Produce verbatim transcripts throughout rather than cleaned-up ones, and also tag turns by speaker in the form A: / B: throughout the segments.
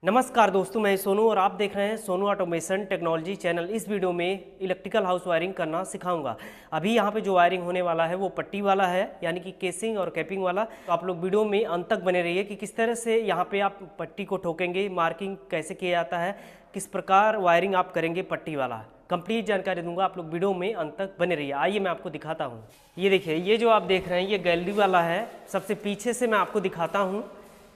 A: नमस्कार दोस्तों, मैं सोनू और आप देख रहे हैं सोनू ऑटोमेशन टेक्नोलॉजी चैनल। इस वीडियो में इलेक्ट्रिकल हाउस वायरिंग करना सिखाऊंगा। अभी यहाँ पे जो वायरिंग होने वाला है वो पट्टी वाला है, यानी कि केसिंग और कैपिंग वाला। तो आप लोग वीडियो में अंत तक बने रहिए कि किस तरह से यहाँ पे आप पट्टी को ठोकेंगे, मार्किंग कैसे किया जाता है, किस प्रकार वायरिंग आप करेंगे पट्टी वाला। कंप्लीट जानकारी दूंगा, आप लोग वीडियो में अंत तक बने रहिए। आइए मैं आपको दिखाता हूँ। ये देखिए, ये जो आप देख रहे हैं ये गैलरी वाला है। सबसे पीछे से मैं आपको दिखाता हूँ।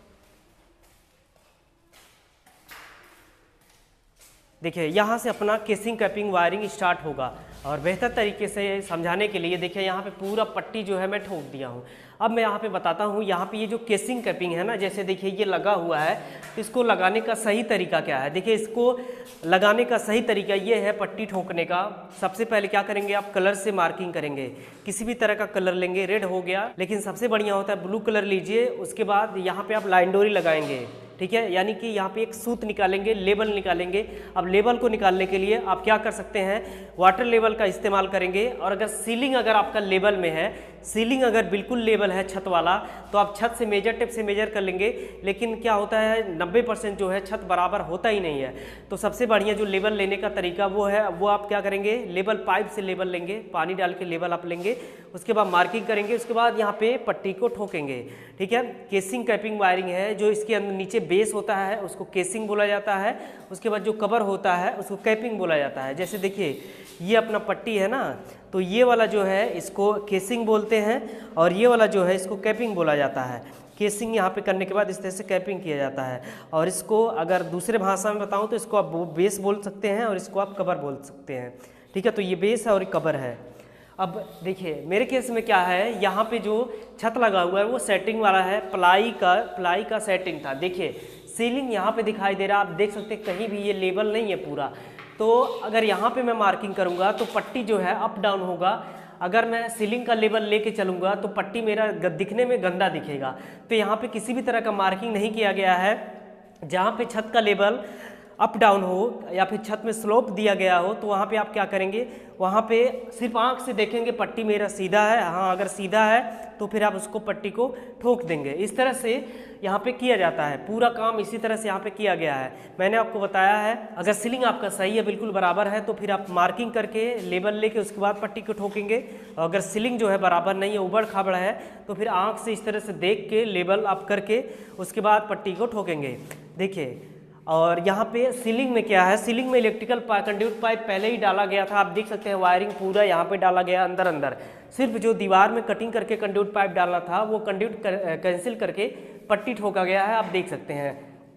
A: देखिए, यहाँ से अपना केसिंग कैपिंग वायरिंग स्टार्ट होगा और बेहतर तरीके से समझाने के लिए देखिए यहाँ पे पूरा पट्टी जो है मैं ठोक दिया हूँ। अब मैं यहाँ पे बताता हूँ, यहाँ पे ये जो केसिंग कैपिंग है ना, जैसे देखिए ये लगा हुआ है, इसको लगाने का सही तरीका क्या है। देखिए, इसको लगाने का सही तरीका ये है पट्टी ठोकने का। सबसे पहले क्या करेंगे, आप कलर से मार्किंग करेंगे। किसी भी तरह का कलर लेंगे, रेड हो गया, लेकिन सबसे बढ़िया होता है ब्लू कलर लीजिए। उसके बाद यहाँ पे आप लाइन डोरी लगाएंगे, ठीक है, यानी कि यहाँ पे एक सूत निकालेंगे, लेबल निकालेंगे। अब लेबल को निकालने के लिए आप क्या कर सकते हैं, वाटर लेवल का इस्तेमाल करेंगे। और अगर सीलिंग अगर आपका लेवल में है, सीलिंग अगर बिल्कुल लेवल है छत वाला, तो आप छत से मेजर टेप से मेजर कर लेंगे। लेकिन क्या होता है, नब्बे परसेंट जो है छत बराबर होता ही नहीं है। तो सबसे बढ़िया जो लेवल लेने का तरीका वो है, वो आप क्या करेंगे, लेवल पाइप से लेवल लेंगे, पानी डाल के लेवल आप लेंगे। उसके बाद मार्किंग करेंगे, उसके बाद यहाँ पे पट्टी को ठोकेंगे, ठीक है। केसिंग कैपिंग वायरिंग है, जो इसके अंदर नीचे बेस होता है उसको केसिंग बोला जाता है। उसके बाद जो कवर होता है उसको कैपिंग बोला जाता है। जैसे देखिए, ये अपना पट्टी है ना, तो ये वाला जो है इसको केसिंग बोलते हैं और ये वाला जो है इसको कैपिंग बोला जाता है। केसिंग यहाँ पे करने के बाद इस तरह से कैपिंग किया जाता है। और इसको अगर दूसरे भाषा में बताऊँ तो इसको आप बेस बोल सकते हैं और इसको आप कवर बोल सकते हैं, ठीक है। तो ये बेस है और ये कवर है। अब देखिए, मेरे केस में क्या है, यहाँ पे जो छत लगा हुआ है वो सेटिंग वाला है, प्लाई का प्लाई का सेटिंग था। देखिए, सीलिंग यहाँ पे दिखाई दे रहा है, आप देख सकते हैं कहीं भी ये लेवल नहीं है पूरा। तो अगर यहाँ पे मैं मार्किंग करूँगा तो पट्टी जो है अप डाउन होगा। अगर मैं सीलिंग का लेवल लेके चलूँगा तो पट्टी मेरा दिखने में गंदा दिखेगा। तो यहाँ पे किसी भी तरह का मार्किंग नहीं किया गया है। जहाँ पे छत का लेवल अप डाउन हो या फिर छत में स्लोप दिया गया हो, तो वहाँ पे आप क्या करेंगे, वहाँ पे सिर्फ आंख से देखेंगे पट्टी मेरा सीधा है। हाँ, अगर सीधा है तो फिर आप उसको पट्टी को ठोक देंगे। इस तरह से यहाँ पे किया जाता है। पूरा काम इसी तरह से यहाँ पे किया गया है। मैंने आपको बताया है, अगर सीलिंग आपका सही है, बिल्कुल बराबर है, तो फिर आप मार्किंग करके लेवल लेके उसके बाद पट्टी को ठोकेंगे। और अगर सीलिंग जो है बराबर नहीं है, उबड़ खाबड़ है, तो फिर आँख से इस तरह से देख के लेवल आप करके उसके बाद पट्टी को ठोकेंगे। देखिए, और यहाँ पे सीलिंग में क्या है, सीलिंग में इलेक्ट्रिकल कंडक्ट पाइप पहले ही डाला गया था। आप देख सकते हैं वायरिंग पूरा यहाँ पे डाला गया अंदर अंदर। सिर्फ जो दीवार में कटिंग करके कंडक्ट पाइप डालना था वो कंडक्ट कर, कैंसिल करके पट्टी ठोका गया है। आप देख सकते हैं।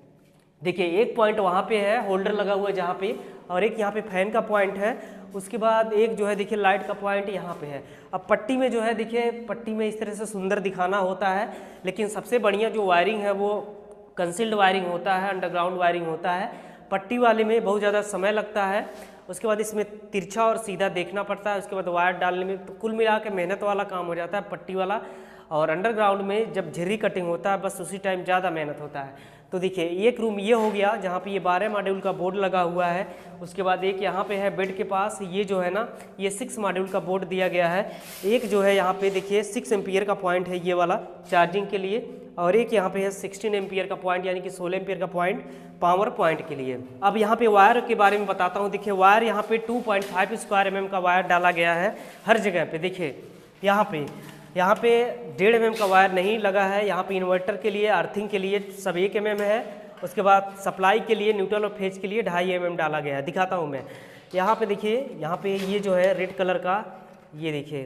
A: देखिए, एक पॉइंट वहाँ पे है, होल्डर लगा हुआ है जहाँ पे, और एक यहाँ पे फैन का पॉइंट है। उसके बाद एक जो है देखिए लाइट का पॉइंट यहाँ पे है। अब पट्टी में जो है देखिए, पट्टी में इस तरह से सुंदर दिखाना होता है, लेकिन सबसे बढ़िया जो वायरिंग है वो कंसील्ड वायरिंग होता है, अंडरग्राउंड वायरिंग होता है। पट्टी वाले में बहुत ज़्यादा समय लगता है। उसके बाद इसमें तिरछा और सीधा देखना पड़ता है। उसके बाद वायर डालने में तो कुल मिला के मेहनत वाला काम हो जाता है पट्टी वाला। और अंडरग्राउंड में जब झिर्री कटिंग होता है, बस उसी टाइम ज़्यादा मेहनत होता है। तो देखिए, एक रूम ये हो गया जहाँ पे ये बारह मॉड्यूल का बोर्ड लगा हुआ है। उसके बाद एक यहाँ पे है बेड के पास, ये जो है ना, ये सिक्स मॉड्यूल का बोर्ड दिया गया है। एक जो है यहाँ पे देखिए सिक्स एम्पियर का पॉइंट है ये वाला चार्जिंग के लिए, और एक यहाँ पे है सिक्सटीन एम्पियर का पॉइंट, यानी कि सोलह एम्पियर का पॉइंट पावर पॉइंट के लिए। अब यहाँ पे वायर के बारे में बताता हूँ। देखिए, वायर यहाँ पे two point five square M M का वायर डाला गया है हर जगह पे। देखिए, यहाँ पे यहाँ पे डेढ़ एम एम का वायर नहीं लगा है। यहाँ पे इन्वर्टर के लिए, अर्थिंग के लिए सब एक एम एम है। उसके बाद सप्लाई के लिए, न्यूट्रल और फेज के लिए ढाई एम एम डाला गया है। दिखाता हूँ मैं। यहाँ पे देखिए, यहाँ पे ये जो है रेड कलर का, ये देखिए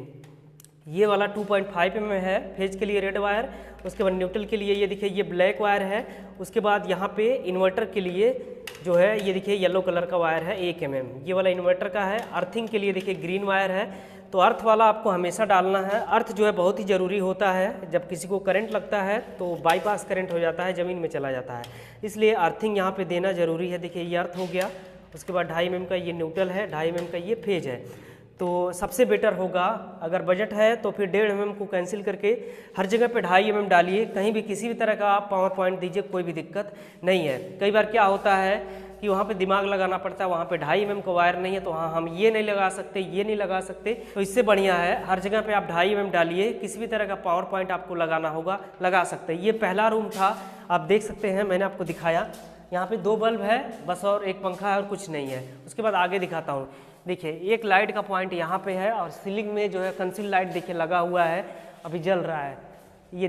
A: ये वाला two point five M M है फेज के लिए रेड वायर। उसके बाद न्यूट्रल के लिए ये देखिए ये ब्लैक वायर है। उसके बाद यहाँ पे इन्वर्टर के लिए जो है ये देखिए येलो कलर का वायर है एक एम एम, ये वाला इन्वर्टर का है। अर्थिंग के लिए देखिए ग्रीन वायर है। तो अर्थ वाला आपको हमेशा डालना है। अर्थ जो है बहुत ही ज़रूरी होता है। जब किसी को करंट लगता है तो बाईपास करंट हो जाता है, ज़मीन में चला जाता है, इसलिए अर्थिंग यहाँ पे देना ज़रूरी है। देखिए, ये अर्थ हो गया। उसके बाद ढाई एम एम का ये न्यूट्रल है, ढाई एम एम का ये फेज है। तो सबसे बेटर होगा, अगर बजट है तो फिर डेढ़ एम एम को कैंसिल करके हर जगह पे ढाई एम एम डालिए। कहीं भी किसी भी तरह का आप पावर पॉइंट दीजिए, कोई भी दिक्कत नहीं है। कई बार क्या होता है कि वहाँ पे दिमाग लगाना पड़ता है, वहाँ पे ढाई एम एम का वायर नहीं है, तो हाँ हम ये नहीं लगा सकते, ये नहीं लगा सकते। तो इससे बढ़िया है हर जगह पे आप ढाई एम एम डालिए। किसी भी तरह का पावर पॉइंट आपको लगाना होगा, लगा सकते हैं। ये पहला रूम था, आप देख सकते हैं, मैंने आपको दिखाया। यहाँ पे दो बल्ब है बस और एक पंखा है और कुछ नहीं है। उसके बाद आगे दिखाता हूँ। देखिए एक लाइट का पॉइंट यहाँ पे है और सीलिंग में जो है कंसील लाइट देखिए लगा हुआ है, अभी जल रहा है। ये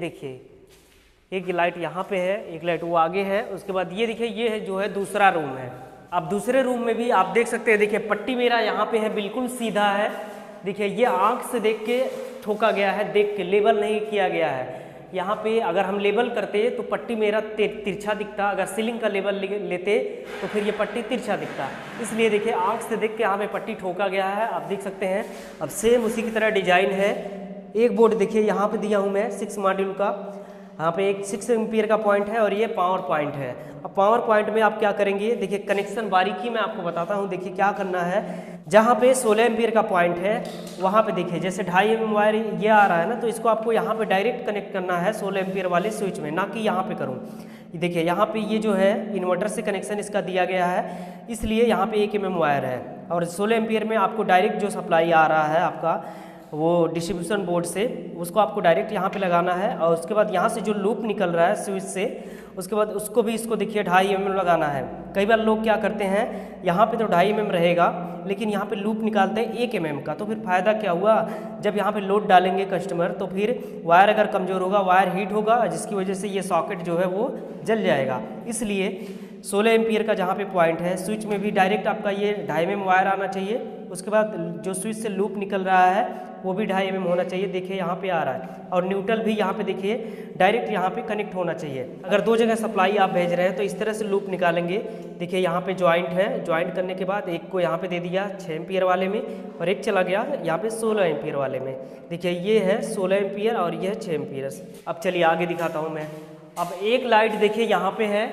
A: देखिए एक लाइट यहाँ पे है, एक लाइट वो आगे है। उसके बाद ये देखिए ये है जो है दूसरा रूम है। अब दूसरे रूम में भी आप देख सकते हैं, देखिए पट्टी मेरा यहाँ पे है बिल्कुल सीधा है। देखिए ये आँख से देख के ठोका गया है, देख के लेबल नहीं किया गया है। यहाँ पे अगर हम लेबल करते तो पट्टी मेरा तिरछा दिखता, अगर सीलिंग का लेबल लेते तो फिर ये पट्टी तिरछा दिखता। इसलिए देखिए आँख से देख के यहाँ पे पट्टी ठोका गया है, आप देख सकते हैं। अब सेम उसी की तरह डिजाइन है। एक बोर्ड देखिए यहाँ पे दिया हूँ मैं सिक्स मॉड्यूल का, यहाँ पे एक सिक्स एम्पियर का पॉइंट है और ये पावर पॉइंट है। अब पावर पॉइंट में आप क्या करेंगे, देखिए कनेक्शन बारीकी मैं आपको बताता हूँ। देखिए क्या करना है, जहाँ पे सोलह एम्पियर का पॉइंट है वहाँ पे देखिए जैसे ढाई एम एम वायर ये आ रहा है ना, तो इसको आपको यहाँ पे डायरेक्ट कनेक्ट करना है सोलह एम्पियर वाले स्विच में, ना कि यहाँ पे करूँ। देखिए यहाँ पे ये जो है इन्वर्टर से कनेक्शन इसका दिया गया है, इसलिए यहाँ पे एक एम एम वायर है और सोलह एम्पियर में आपको डायरेक्ट जो सप्लाई आ रहा है आपका वो डिस्ट्रीब्यूशन बोर्ड से, उसको आपको डायरेक्ट यहाँ पे लगाना है। और उसके बाद यहाँ से जो लूप निकल रहा है स्विच से, उसके बाद उसको भी इसको देखिए ढाई एम एम लगाना है। कई बार लोग क्या करते हैं, यहाँ पे तो ढाई एम एम रहेगा लेकिन यहाँ पे लूप निकालते हैं एक एम एम का, तो फिर फ़ायदा क्या हुआ, जब यहाँ पे लोड डालेंगे कस्टमर तो फिर वायर अगर कमज़ोर होगा, वायर हीट होगा, जिसकी वजह से ये सॉकेट जो है वो जल जाएगा। इसलिए सोलह एम्पियर का जहाँ पे पॉइंट है स्विच में भी डायरेक्ट आपका ये ढाई एम एम वायर आना चाहिए। उसके बाद जो स्विच से लूप निकल रहा है वो भी ढाई एम एम होना चाहिए। देखिए यहाँ पे आ रहा है और न्यूट्रल भी यहाँ पे देखिए डायरेक्ट यहाँ पे कनेक्ट होना चाहिए। अगर दो जगह सप्लाई आप भेज रहे हैं तो इस तरह से लूप निकालेंगे। देखिए यहाँ पे जॉइंट है, जॉइंट करने के बाद एक को यहाँ पे दे दिया छः एम्पियर वाले में और एक चला गया यहाँ पे सोलह एम्पियर वाले में। देखिए ये है सोलह एम्पियर और ये है छः एम्पियर। अब चलिए आगे दिखाता हूँ मैं। अब एक लाइट देखिए यहाँ पे है,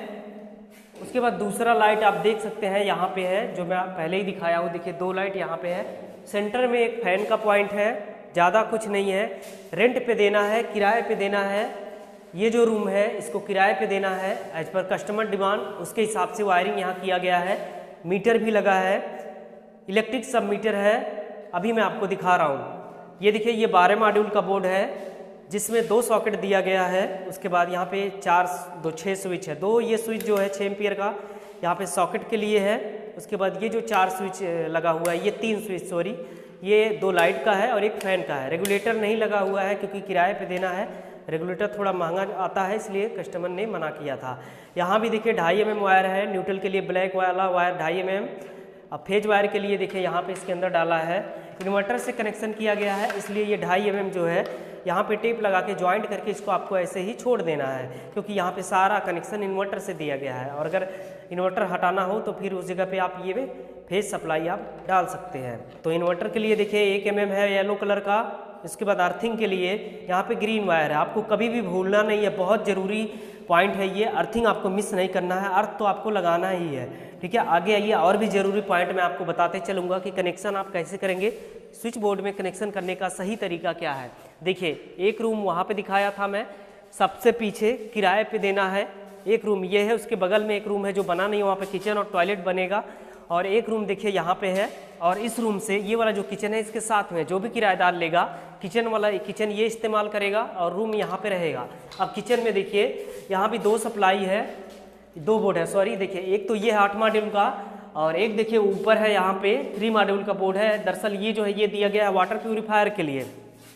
A: उसके बाद दूसरा लाइट आप देख सकते हैं यहाँ पे है, जो मैं पहले ही दिखाया हूँ। देखिए दो लाइट यहाँ पे है, सेंटर में एक फैन का पॉइंट है, ज़्यादा कुछ नहीं है। रेंट पे देना है, किराए पे देना है। ये जो रूम है इसको किराए पे देना है एज पर कस्टमर डिमांड, उसके हिसाब से वायरिंग यहाँ किया गया है। मीटर भी लगा है, इलेक्ट्रिक सब मीटर है। अभी मैं आपको दिखा रहा हूँ। ये देखिए ये बारह मॉड्यूल का बोर्ड है जिसमें दो सॉकेट दिया गया है। उसके बाद यहाँ पे चार दो छः स्विच है, दो ये स्विच जो है छः एम्पियर का यहाँ पे सॉकेट के लिए है। उसके बाद ये जो चार स्विच लगा हुआ है, ये तीन स्विच सॉरी, ये दो लाइट का है और एक फैन का है। रेगुलेटर नहीं लगा हुआ है क्योंकि किराए पे देना है, रेगुलेटर थोड़ा महंगा आता है इसलिए कस्टमर ने मना किया था। यहाँ भी देखिए ढाई एम एम वायर है, न्यूट्रल के लिए ब्लैक वाला वायर ढाई एम एम। अब फेज वायर के लिए देखिए यहाँ पे इसके अंदर डाला है, इन्वर्टर से कनेक्शन किया गया है इसलिए ये ढाई एम एम जो है यहाँ पे टेप लगा के ज्वाइंट करके इसको आपको ऐसे ही छोड़ देना है, क्योंकि यहाँ पे सारा कनेक्शन इन्वर्टर से दिया गया है। और अगर इन्वर्टर हटाना हो तो फिर उस जगह पे आप ये फेज सप्लाई आप डाल सकते हैं। तो इन्वर्टर के लिए देखिए एक एम एम है येलो कलर का। इसके बाद अर्थिंग के लिए यहाँ पे ग्रीन वायर है, आपको कभी भी भूलना नहीं है, बहुत ज़रूरी पॉइंट है ये। अर्थिंग आपको मिस नहीं करना है, अर्थ तो आपको लगाना ही है, ठीक है। आगे आइए और भी ज़रूरी पॉइंट मैं आपको बताते चलूँगा कि कनेक्शन आप कैसे करेंगे, स्विच बोर्ड में कनेक्शन करने का सही तरीका क्या है। देखिए एक रूम वहाँ पे दिखाया था मैं, सबसे पीछे किराए पे देना है। एक रूम ये है, उसके बगल में एक रूम है जो बना नहीं, वहाँ पे किचन और टॉयलेट बनेगा। और एक रूम देखिए यहाँ पे है, और इस रूम से ये वाला जो किचन है इसके साथ में जो भी किराएदार लेगा किचन वाला किचन ये इस्तेमाल करेगा और रूम यहाँ पे रहेगा। अब किचन में देखिए यहाँ भी दो सप्लाई है, दो बोर्ड है सॉरी। देखिए एक तो ये है आठ मॉड्यूल का और एक देखिए ऊपर है यहाँ पे थ्री मॉड्यूल का बोर्ड है। दरअसल ये जो है ये दिया गया है वाटर प्यूरिफायर के लिए,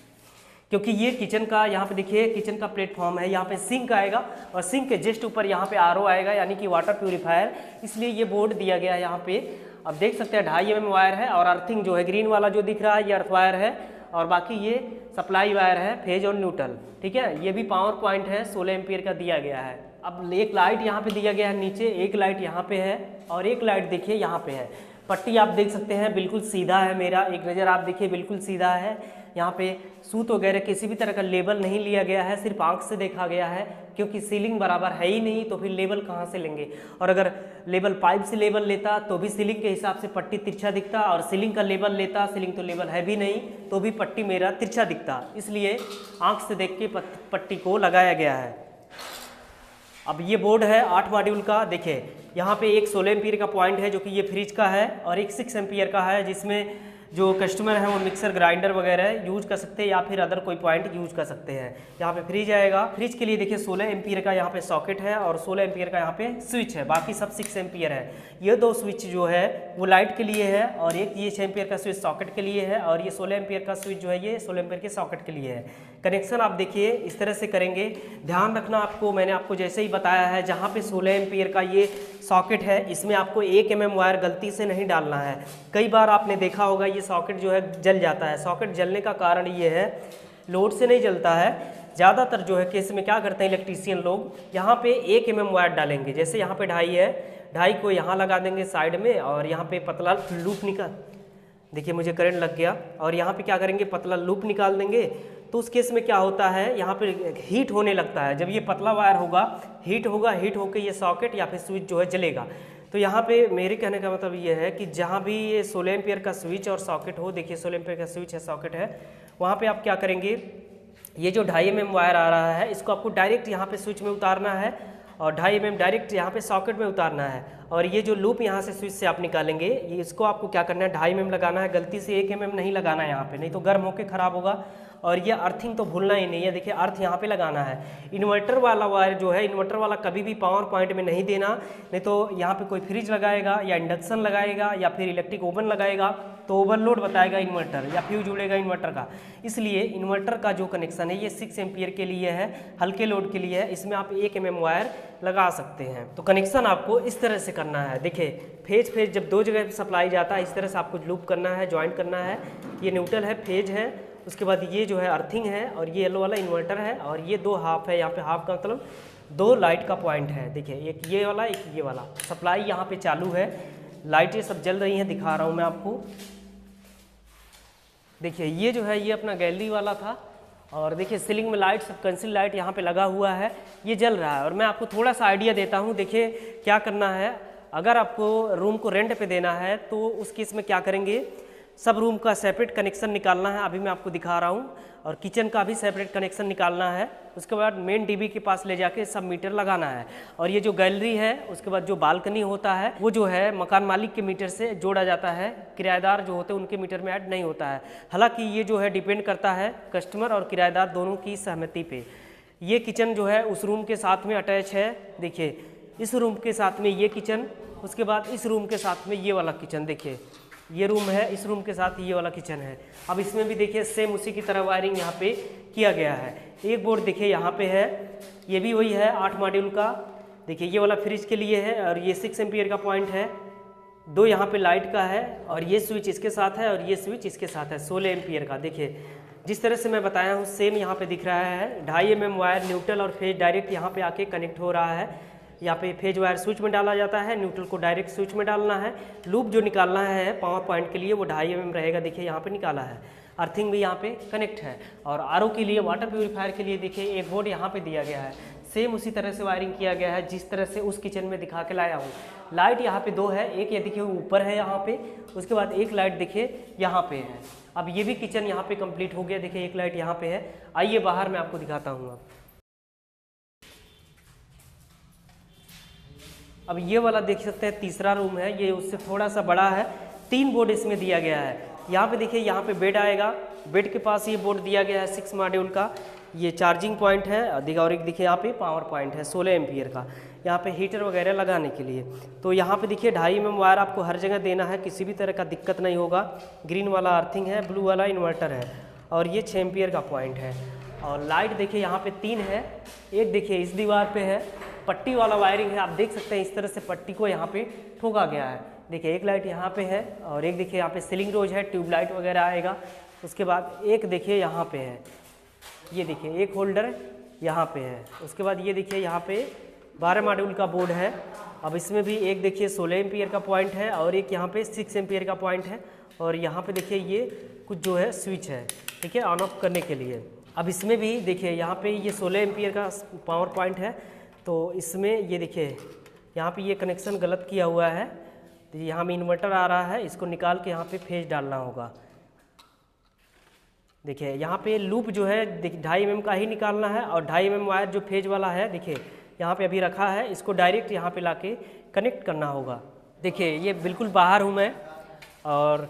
A: क्योंकि ये किचन का यहाँ पे देखिए किचन का प्लेटफॉर्म है, यहाँ पे सिंक आएगा और सिंक के जस्ट ऊपर यहाँ पे आर ओ आएगा यानी कि वाटर प्यूरिफायर, इसलिए ये बोर्ड दिया गया है यहाँ पे। अब देख सकते हैं ढाई एम एम वायर है और अर्थिंग जो है ग्रीन वाला जो दिख रहा है ये अर्थ वायर है और बाकी ये सप्लाई वायर है फेज और न्यूट्रल, ठीक है। ये भी पावर पॉइंट है सोलह एम्पियर का दिया गया है। अब एक लाइट यहाँ पे दिया गया है नीचे, एक लाइट यहाँ पे है और एक लाइट देखिए यहाँ पे है। पट्टी आप देख सकते हैं बिल्कुल सीधा है मेरा, एक नज़र आप देखिए बिल्कुल सीधा है। यहाँ पे सूत वगैरह किसी भी तरह का लेबल नहीं लिया गया है, सिर्फ आंख से देखा गया है, क्योंकि सीलिंग बराबर है ही नहीं तो फिर लेबल कहाँ से लेंगे। और अगर लेबल पाइप से लेबल लेता तो भी सीलिंग के हिसाब से पट्टी तिरछा दिखता, और सीलिंग का लेबल लेता, सीलिंग तो लेबल है भी नहीं तो भी पट्टी मेरा तिरछा दिखता, इसलिए आंख से देख के पट्टी को लगाया गया है। अब ये बोर्ड है आठ मॉड्यूल का। देखिए यहाँ पे एक सोलह एम्पियर का पॉइंट है जो कि ये फ्रिज का है और एक सिक्स एम्पियर का है जिसमें जो कस्टमर है वो मिक्सर ग्राइंडर वगैरह यूज कर सकते हैं या फिर अदर कोई पॉइंट यूज कर सकते हैं। यहाँ पे फ्रिज आएगा, फ्रिज के लिए देखिए सोलह एम्पियर का यहाँ पे सॉकेट है और सोलह एम्पियर का यहाँ पे स्विच है, बाकी सब सिक्स एम्पियर है। ये दो स्विच जो है वो लाइट के लिए है और एक ये छः एम्पियर का स्विच सॉकेट के लिए है और ये सोलह एम्पियर का स्विच जो है ये सोलह एम्पियर के सॉकेट के लिए है। कनेक्शन आप देखिए इस तरह से करेंगे, ध्यान रखना आपको, मैंने आपको जैसे ही बताया है, जहाँ पे सोलह एम्पियर का ये सॉकेट है इसमें आपको एक एम एम वायर गलती से नहीं डालना है। कई बार आपने देखा होगा ये सॉकेट जो है जल जाता है। सॉकेट जलने का कारण ये है, लोड से नहीं जलता है, ज़्यादातर जो है केस में क्या करते हैं इलेक्ट्रीशियन लोग, यहाँ पे एक एम एम वायर डालेंगे। जैसे यहाँ पे ढाई है, ढाई को यहाँ लगा देंगे साइड में और यहाँ पे पतला लूप निकाल, देखिए मुझे करंट लग गया, और यहाँ पे क्या करेंगे पतला लूप निकाल देंगे। तो उस केस में क्या होता है, यहाँ पे हीट होने लगता है। जब ये पतला वायर होगा, हीट होगा, हीट होकर ये सॉकेट या फिर स्विच जो है जलेगा। तो यहाँ पे मेरे कहने का मतलब ये है कि जहाँ भी ये सोलह एम्पियर का स्विच और सॉकेट हो, देखिए सोलह एम्पियर का स्विच है, सॉकेट है, वहाँ पे आप क्या करेंगे, ये जो ढाई एम एम वायर आ रहा है इसको आपको डायरेक्ट यहाँ पे स्विच में उतारना है और ढाई एम एम डायरेक्ट यहाँ पे सॉकेट में उतारना है। और ये जो लूप यहाँ से स्विच से आप निकालेंगे, ये इसको आपको क्या करना है, ढाई एम एम लगाना है, गलती से एक एम एम नहीं लगाना है यहाँ पे, नहीं तो गर्म होकर ख़राब होगा। और ये अर्थिंग तो भूलना ही नहीं है, देखिए अर्थ यहाँ पे लगाना है। इन्वर्टर वाला वायर जो है, इन्वर्टर वाला कभी भी पावर पॉइंट में नहीं देना, नहीं तो यहाँ पे कोई फ्रिज लगाएगा या इंडक्शन लगाएगा या फिर इलेक्ट्रिक ओवन लगाएगा तो ओवरलोड बताएगा इन्वर्टर या फ्यूज उड़ेगा इन्वर्टर का। इसलिए इन्वर्टर का जो कनेक्शन है ये सिक्स एम्पियर के लिए है, हल्के लोड के लिए है, इसमें आप एक एम एम वायर लगा सकते हैं। तो कनेक्शन आपको इस तरह से करना है। देखिए फेज फेज जब दो जगह सप्लाई जाता है इस तरह से आपको लूप करना है, ज्वाइंट करना है। ये न्यूट्रल है, फेज है, उसके बाद ये जो है अर्थिंग है और ये येलो वाला इन्वर्टर है और ये दो हाफ है, यहाँ पे हाफ का मतलब दो लाइट का पॉइंट है। देखिए एक ये वाला, एक ये वाला, सप्लाई यहाँ पे चालू है, लाइटें सब जल रही हैं, दिखा रहा हूँ मैं आपको। देखिए ये जो है ये अपना गैलरी वाला था और देखिए सीलिंग में लाइट सब कंसील लाइट यहाँ पे लगा हुआ है, ये जल रहा है। और मैं आपको थोड़ा सा आइडिया देता हूँ, देखिए क्या करना है। अगर आपको रूम को रेंट पे देना है तो उस केस में क्या करेंगे, सब रूम का सेपरेट कनेक्शन निकालना है, अभी मैं आपको दिखा रहा हूँ, और किचन का भी सेपरेट कनेक्शन निकालना है। उसके बाद मेन डीबी के पास ले जाके सब मीटर लगाना है। और ये जो गैलरी है, उसके बाद जो बालकनी होता है वो जो है मकान मालिक के मीटर से जोड़ा जाता है, किराएदार जो होते हैं उनके मीटर में ऐड नहीं होता है। हालांकि ये जो है डिपेंड करता है कस्टमर और किराएदार दोनों की सहमति पे। ये किचन जो है उस रूम के साथ में अटैच है, देखिए इस रूम के साथ में ये किचन, उसके बाद इस रूम के साथ में ये वाला किचन, देखिए ये रूम है, इस रूम के साथ ये वाला किचन है। अब इसमें भी देखिए सेम उसी की तरह वायरिंग यहाँ पे किया गया है। एक बोर्ड देखिए यहाँ पे है, ये भी वही है आठ मॉड्यूल का, देखिए ये वाला फ्रिज के लिए है और ये सिक्स एम्पियर का पॉइंट है, दो यहाँ पे लाइट का है और ये स्विच इसके साथ है और ये स्विच इसके साथ है सोलह एम्पियर का। देखिए जिस तरह से मैं बताया हूँ सेम यहाँ पे दिख रहा है। ढाई एम एम वायर न्यूट्रल और फेज डायरेक्ट यहाँ पे आके कनेक्ट हो रहा है। यहाँ पे फेज वायर स्विच में डाला जाता है, न्यूट्रल को डायरेक्ट स्विच में डालना है। लूप जो निकालना है पावर पॉइंट के लिए वो ढाई एम एम रहेगा, देखिए यहाँ पे निकाला है। अर्थिंग भी यहाँ पे कनेक्ट है। और आरओ के लिए, वाटर प्यूरीफायर के लिए देखिए एक बोर्ड यहाँ पे दिया गया है, सेम उसी तरह से वायरिंग किया गया है जिस तरह से उस किचन में दिखा के लाया हूँ। लाइट यहाँ पे दो है, एक ये देखिए ऊपर है यहाँ पे, उसके बाद एक लाइट देखिए यहाँ पे है। अब ये भी किचन यहाँ पे कंप्लीट हो गया, देखिए एक लाइट यहाँ पे है। आइए बाहर मैं आपको दिखाता हूँ। अब अब ये वाला देख सकते हैं तीसरा रूम है, ये उससे थोड़ा सा बड़ा है। तीन बोर्ड इसमें दिया गया है। यहाँ पे देखिए यहाँ पे बेड आएगा, बेड के पास ये बोर्ड दिया गया है सिक्स मॉड्यूल का, ये चार्जिंग पॉइंट है और एक देखिए यहाँ पे पावर पॉइंट है सोलह एम्पियर का, यहाँ पे हीटर वगैरह लगाने के लिए। तो यहाँ पे देखिए ढाई एम एम वायर आपको हर जगह देना है, किसी भी तरह का दिक्कत नहीं होगा। ग्रीन वाला अर्थिंग है, ब्लू वाला इन्वर्टर है और ये छः एम्पियर का पॉइंट है। और लाइट देखिए यहाँ पे तीन है, एक देखिए इस दीवार पे है, पट्टी वाला वायरिंग है, आप देख सकते हैं इस तरह से पट्टी को यहाँ पे ठोका गया है। देखिए एक लाइट यहाँ पे है और एक देखिए यहाँ पे सीलिंग रोज है, ट्यूबलाइट वगैरह आएगा। उसके बाद एक देखिए यहाँ पे है, ये देखिए एक होल्डर यहाँ पे है। उसके बाद ये देखिए यहाँ पे बारह मॉड्यूल का बोर्ड है। अब इसमें भी एक देखिए सोलह एम्पियर का पॉइंट है और एक यहाँ पे सिक्स एम्पियर का पॉइंट है। और यहाँ पे देखिए ये कुछ जो है स्विच है, ठीक है, ऑन ऑफ करने के लिए। अब इसमें भी देखिए यहाँ पे ये सोलह एम्पियर का पावर पॉइंट है, तो इसमें ये देखिए यहाँ पे ये कनेक्शन गलत किया हुआ है। तो यहाँ में इन्वर्टर आ रहा है, इसको निकाल के यहाँ पे फेज डालना होगा। देखिए यहाँ पे लूप जो है ढाई एम एम का ही निकालना है और ढाई एम एम वायर जो फेज वाला है देखिए यहाँ पे अभी रखा है, इसको डायरेक्ट यहाँ पे लाके कनेक्ट करना होगा। देखिए ये बिल्कुल बाहर हूँ मैं और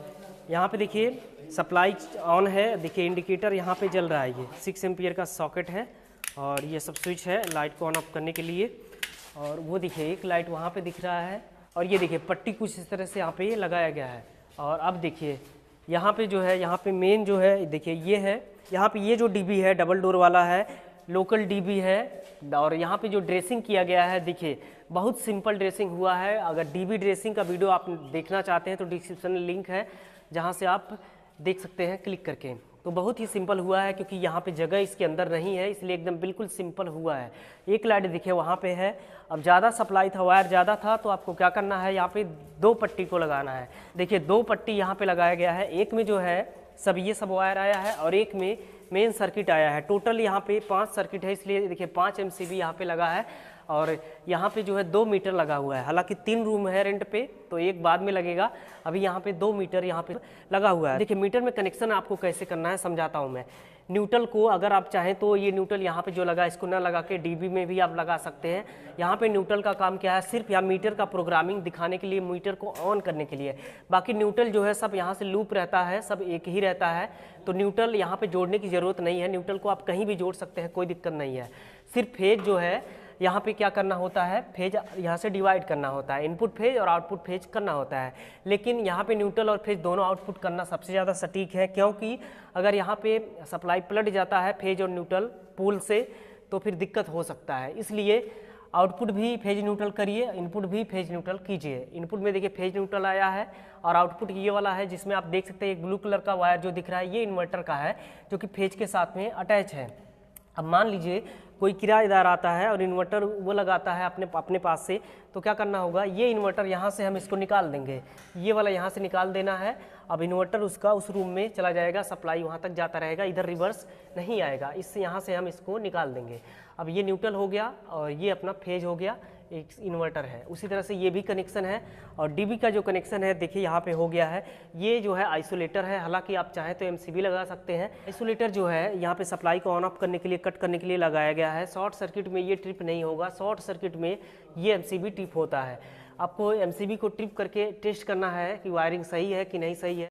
A: यहाँ पे देखिए सप्लाई ऑन है, देखिए इंडिकेटर यहाँ पे जल रहा है, ये सिक्स एम्पियर का सॉकेट है और ये सब स्विच है लाइट को ऑन ऑफ करने के लिए। और वो देखिए एक लाइट वहाँ पे दिख रहा है और ये देखिए पट्टी कुछ इस तरह से यहाँ पे लगाया गया है। और अब देखिए यहाँ पे जो है, यहाँ पे मेन जो है देखिए ये है, यहाँ पे ये जो डीबी है डबल डोर वाला है, लोकल डीबी है। और यहाँ पे जो ड्रेसिंग किया गया है देखिए बहुत सिंपल ड्रेसिंग हुआ है। अगर डीबी ड्रेसिंग का वीडियो आप देखना चाहते हैं तो डिस्क्रिप्शन में लिंक है जहाँ से आप देख सकते हैं क्लिक करके। तो बहुत ही सिंपल हुआ है क्योंकि यहाँ पे जगह इसके अंदर नहीं है, इसलिए एकदम बिल्कुल सिंपल हुआ है। एक लाइट देखिए वहाँ पे है। अब ज़्यादा सप्लाई था, वायर ज़्यादा था, तो आपको क्या करना है, यहाँ पे दो पट्टी को लगाना है। देखिए दो पट्टी यहाँ पे लगाया गया है, एक में जो है सब ये सब वायर आया है और एक में मेन सर्किट आया है। टोटल यहाँ पे पाँच सर्किट है, इसलिए देखिए पाँच एम सी बी यहाँ पे लगा है। और यहाँ पे जो है दो मीटर लगा हुआ है। हालांकि तीन रूम है रेंट पे, तो एक बाद में लगेगा। अभी यहाँ पे दो मीटर यहाँ पे लगा हुआ है। देखिए मीटर में कनेक्शन आपको कैसे करना है समझाता हूँ मैं। न्यूट्रल को अगर आप चाहें तो ये न्यूट्रल यहाँ पे जो लगा इसको ना लगा के डीबी में भी आप लगा सकते हैं। यहाँ पे न्यूट्रल का काम क्या है, सिर्फ यहाँ मीटर का प्रोग्रामिंग दिखाने के लिए, मीटर को ऑन करने के लिए। बाकी न्यूट्रल जो है सब यहाँ से लूप रहता है, सब एक ही रहता है। तो न्यूट्रल यहाँ पे जोड़ने की ज़रूरत नहीं है। न्यूट्रल को आप कहीं भी जोड़ सकते हैं, कोई दिक्कत नहीं है। सिर्फ फेज जो है यहाँ पे क्या करना होता है, फेज यहाँ से डिवाइड करना होता है, इनपुट फेज और आउटपुट फेज करना होता है। लेकिन यहाँ पे न्यूट्रल और फेज दोनों आउटपुट करना सबसे ज़्यादा सटीक है, क्योंकि अगर यहाँ पे सप्लाई पलट जाता है फेज और न्यूट्रल पूल से तो फिर दिक्कत हो सकता है। इसलिए आउटपुट भी फेज न्यूट्रल करिए, इनपुट भी फेज न्यूट्रल कीजिए। इनपुट में देखिए फेज न्यूट्रल आया है और आउटपुट ये वाला है जिसमें आप देख सकते हैं एक ब्लू कलर का वायर जो दिख रहा है, ये इन्वर्टर का है जो कि फेज के साथ में अटैच है। अब मान लीजिए कोई किराएदार आता है और इन्वर्टर वो लगाता है अपने अपने पास से, तो क्या करना होगा, ये इन्वर्टर यहाँ से हम इसको निकाल देंगे, ये वाला यहाँ से निकाल देना है। अब इन्वर्टर उसका उस रूम में चला जाएगा, सप्लाई वहाँ तक जाता रहेगा, इधर रिवर्स नहीं आएगा। इससे यहाँ से हम इसको निकाल देंगे। अब ये न्यूट्रल हो गया और ये अपना फेज हो गया, एक इन्वर्टर है। उसी तरह से ये भी कनेक्शन है। और डीबी का जो कनेक्शन है देखिए यहाँ पे हो गया है। ये जो है आइसोलेटर है, हालांकि आप चाहें तो एमसीबी लगा सकते हैं। आइसोलेटर जो है यहाँ पे सप्लाई को ऑन ऑफ करने के लिए, कट करने के लिए लगाया गया है। शॉर्ट सर्किट में ये ट्रिप नहीं होगा, शॉर्ट सर्किट में ये एमसीबी ट्रिप होता है। आपको एमसीबी को ट्रिप करके टेस्ट करना है कि वायरिंग सही है कि नहीं सही है।